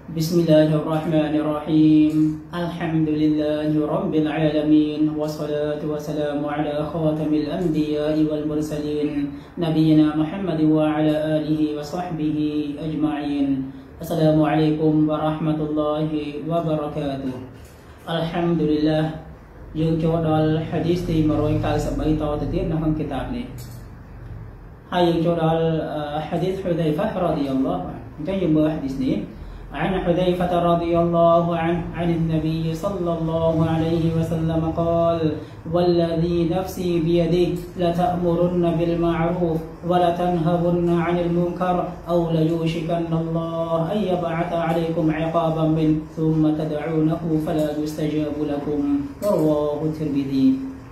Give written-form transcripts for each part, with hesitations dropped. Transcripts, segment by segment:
بسم الله الرحمن الرحيم الحمد لله رب العالمين والصلاة والسلام على خاتم الأنبياء والمرسلين نبينا محمد وعلى آله وصحبه أجمعين السلام عليكم ورحمة الله وبركاته الحمد لله យើងចូលដល់ hadith ទី 193 តទៅទៀតនៅក្នុងគីតាបនេះហើយយើងចូលដល់ hadith Hudzaifah radhiyallahu anhu អញ្ចឹងយើងមើល hadith នេះ عن حذيفة رضي الله عنه عن النبي صلى الله عليه وسلم قال والذي نفسي بيده لتأمرن بالمعروف ولتنهون عن المنكر أو ليوشكن الله أن يبعث عليكم عقابا منه ثم تدعونه فلا يستجاب لكم رواه الترمذي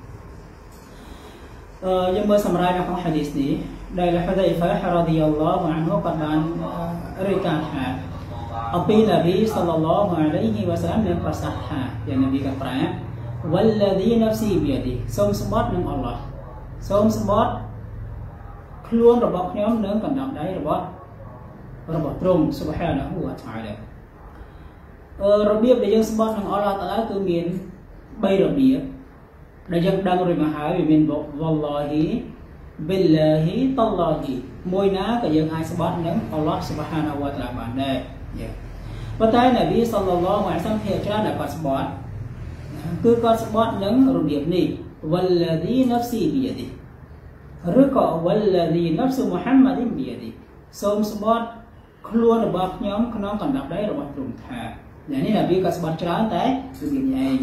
យើងមើលសម្រាប់នៅក្នុង hadith នេះដែល Hudzaifah radhiyallahu anhu គាត់បានរាយការណ៍ថា أبي النبي صلى الله عليه وسلم នឹងប្រសាសន៍ថាយ៉ាង Nabi ក៏ប្រាប់ والذي نفسي بيده សូមសម្បត្តិនឹងអល់ឡោះសូមសម្បត្តិខ្លួនរបស់ខ្ញុំនឹងកណ្ដាប់ដៃរបស់ទ្រង់ Subhanahu wa ta'ala របៀបដែលយើងសម្បត្តិនឹងអល់ឡោះតាឡាគឺមាន 3 របៀបដែលយើងដឹងរួចមកហើយវាមាន wallahi billahi tallahi មួយណាក៏យើងអាចសម្បត្តិនឹងអល់ឡោះ Subhanahu wa ta'ala បានដែរ ប៉ុន្តែ Nabi sallallahu alaihi wasallam ភាគច្រើនដែលគាត់ស្បត់គឺគាត់ស្បត់នឹងរបៀបនេះ والذي نفسي بيده ឬក៏ والذي نفس محمد بيده សូមស្បត់ខ្លួនរបស់ខ្ញុំក្នុងកណ្ដាប់ដៃរបស់ទ្រង់ថានេះ Nabi គាត់ស្បត់ច្រើនតែរបៀបនេះឯង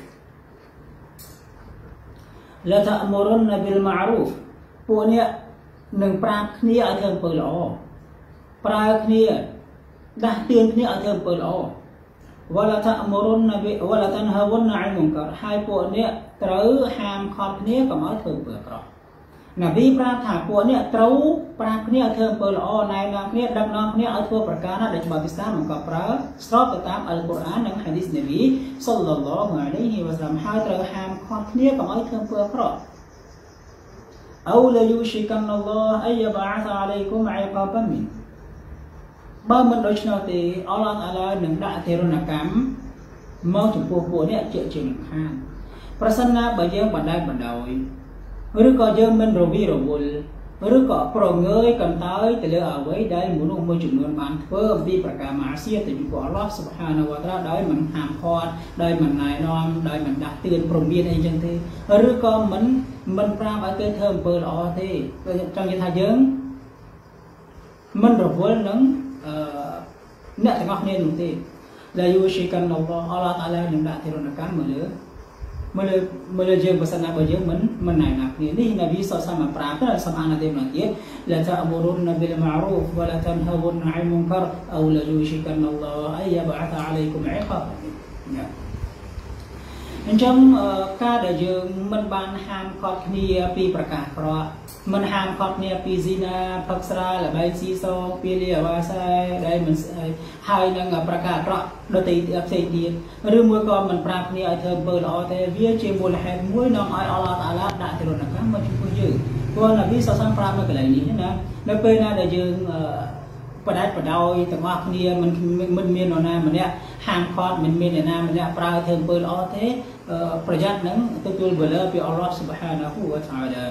La ta'murunna bil ma'ruf ពួកអ្នកនឹងប្រាប់គ្នាឲ្យធ្វើអំពើល្អប្រើគ្នា ដាស់តឿនគ្នាឲ្យធ្វើអំពើល្អ ولا تأمرن ولا تنهون عن المنكر ហើយពួកអ្នកត្រូវហាមឃាត់គ្នាកុំឲ្យធ្វើអំពើអាក្រក់ Nabi ប្រាប់ថាពួកអ្នកត្រូវប្រាប់គ្នាឲ្យធ្វើអំពើល្អណែនាំគ្នាដឹកនាំគ្នាឲ្យធ្វើប្រការណាដែលច្បាប់ឥស្លាមបង្កប់ប្រើស្របទៅតាមអល់កុរអាននិង hadith Nabi sallallahu alaihi wasallam ហើយត្រូវហាមឃាត់គ្នាកុំឲ្យធ្វើអំពើអាក្រក់ أو ليوشكن الله أن يبعث عليكم عقابا منه បើមិនដូច្នោះទេអល់ឡោះតាឡានឹងដាក់ទរណកម្មមកចំពោះពួកអ្នកជាជាមិនខានប្រសិនណាបើយើងបណ្តែតបណ្ដោយឬក៏យើងមិនរវីរវល់ឬក៏ប្រងើយកន្តើយទៅលើអ្វីដែលមនុស្សមួយចំនួនបានធ្វើអំពីប្រការម៉ាស៊ីទៅចំពោះអល់ឡោះ Subhanahu wa ta'ala ដោយមិនហាមឃាត់ដោយមិនណែនាំដោយមិនដាស់តឿនព្រមមានអីចឹងទេឬក៏មិនប្រាប់ឲ្យគេធ្វើអំពើល្អទេចង់និយាយថាយើងមិនរវល់នឹង អ្នកទាំងអស់គ្នានោះទេ La yushikan Allah អល់ឡោះតាឡានឹងដាក់ទរណកម្មមើលយើងបើសិនណាបើយើងមិនណែនាំគ្នានេះ Nabi សរសមកប្រាប់ទៅសំអានទេម្ដងទៀត La ta'murunna bil ma'ruf wa la tanhawunna 'anil munkar aw la yushikan Allah ay yab'atha 'alaykum 'iqab អញ្ចឹងការដែលយើងមិនបានហាមឃាត់គ្នាពីប្រការអាក្រក់មិនហាមឃាត់គ្នាពីស៊ីណាផឹកស្រាល្បែងស៊ីសងពីលាអាវ៉ាសែដែលមិនហើយនឹងប្រការអាក្រក់ដទៃផ្សេងទៀតឬមួយក៏មិនប្រាប់គ្នាឲ្យធ្វើអំពើល្អទេវាជាមូលហេតុមួយនាំឲ្យអល់ឡោះតាឡាដាក់ទរណកម្មមកចំពោះយើងព្រោះ Nabi សរសប្រាប់នៅកន្លែងនេះណានៅពេលណាដែលយើង បដិបដោយទាំងអស់គ្នាមិនមាននរណាម្នាក់ហាមឃាត់មិនមាននរណាម្នាក់ប្រើធ្វើអំពើល្អទេប្រយ័ត្ននឹងទទួលវេលាពីអល់ឡោះ Subhanahu wa ta'ala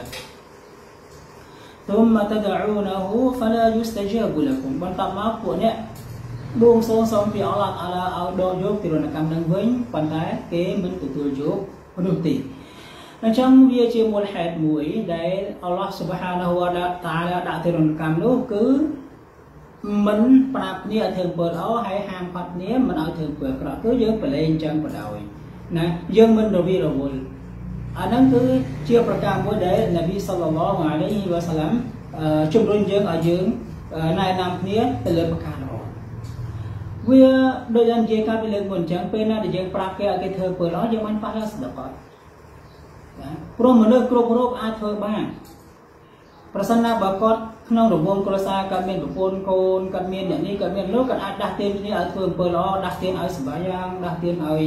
ثم تدعونه فلا يستجاب لكم បន្ទាប់មកពួកអ្នកបួងសួងសូមពីអល់ឡោះតាឡាឲ្យដកយកទរណកម្មនឹងវិញប៉ុន្តែគេមិនទទួលយកនោះទេអញ្ចឹងវាជាមូលហេតុមួយដែលអល់ឡោះ Subhanahu wa ta'ala ដាក់ទរណកម្មនោះគឺ មិនប្រាប់គ្នាឲ្យធ្វើអំពើល្អហើយហាមឃាត់គ្នាមិនឲ្យធ្វើអំពើអាក្រក់គឺយើងប្រឡែងចឹងបណ្ដោយណាយើងមិនរវីរវល់អាហ្នឹងគឺជាប្រការមួយដែល Nabi sallallahu alaihi wasallam ជំរុញយើងឲ្យយើងណែនាំគ្នាទៅលើប្រការល្អវាដូចយ៉ាងជាការពីលើកមុនចឹងពេលណាដែលយើងប្រាប់គេឲ្យគេធ្វើអំពើល្អយើងមិនប៉ះដល់ស្ដកគាត់ណាព្រោះមនុស្សគ្រប់រូបអាចធ្វើបាន ប្រសិនណាបើគាត់ក្នុងរង្វង់គ្រួសារគាត់មានប្រពន្ធកូនគាត់មានអ្នកនេះគាត់មានលោកគាត់អាចដាស់តឿនគ្នាឲ្យធ្វើអំពើល្អដាស់តឿនឲ្យសម្បាយ៉ាងដាស់តឿនឲ្យ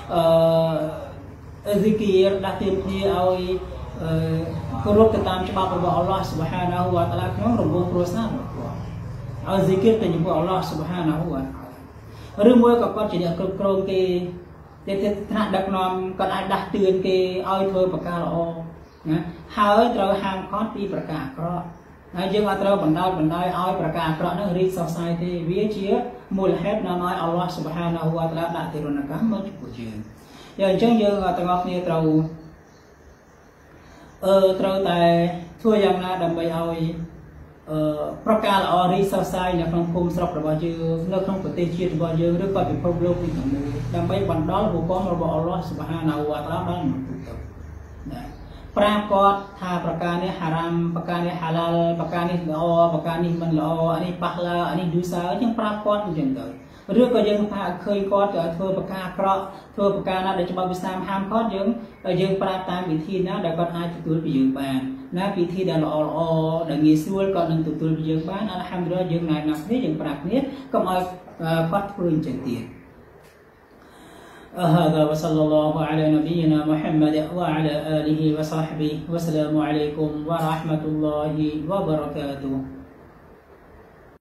zikir ដាស់តឿនគ្នាឲ្យគោរពទៅតាមច្បាប់របស់អល់ឡោះ Subhanahu wa ta'ala ក្នុងរង្វង់គ្រួសាររបស់គាត់ឲ្យ zikir ទៅចំពោះអល់ឡោះ Subhanahu wa ta'ala ឬមួយក៏គាត់ជាអ្នកគ្រប់គ្រងគេតែថ្នាក់ដឹកនាំគាត់អាចដាស់តឿនគេឲ្យធ្វើប្រការល្អណាហើយត្រូវហាមឃាត់ពីប្រការអាក្រក់ហើយយើងអត់ត្រូវបណ្ដោយឲ្យប្រការអាក្រក់នោះរីកសុសសាយទេវាជាមូលហេតុនាំឲ្យអល់ឡោះស៊ុបហានាហ៊ូវតាអាឡាដាក់ទិរណកម្មមកចំពោះយើងអញ្ចឹងយើងទាំងអស់គ្នាត្រូវតែធ្វើយ៉ាងណាដើម្បីឲ្យប្រការល្អរីកសុសសាយនៅក្នុងភូមិស្រុករបស់យើងនៅក្នុងប្រទេសជាតិរបស់យើងឬក៏ពិភពលោកនេះទាំងមូលដើម្បីបណ្ដុលពពករបស់អល់ឡោះស៊ុបហានាហ៊ូវតាអាឡាដល់មនុស្សទូទៅណាប្រាប់គាត់ថាប្រការនេះហារ៉ាមប្រការនេះហាឡាល់ប្រការនេះល្អប្រការនេះមិនល្អអានេះប៉ះឡាអានេះឌូសាអញ្ចឹងប្រាប់គាត់អញ្ចឹងទៅឬក៏យើងថាឃើញគាត់ទៅធ្វើប្រការអាក្រក់ធ្វើប្រការណាដែលច្បាប់វិស្សាមហាមគាត់យើងប្រាប់តាមវិធីណាដែលគាត់អាចទទួលពីយើងបានណាវិធីដែលល្អដែលងាយស្រួលគាត់នឹងទទួលពីយើងបានអល់ហាំឌុលឡាយើងណែនាំគ្នាយើងប្រាប់គ្នាកុំឲ្យគាត់ធ្វើអញ្ចឹងទៀតهذا وصلى الله على نبينا محمد وعلى آله وصحبه والسلام عليكم ورحمة الله وبركاته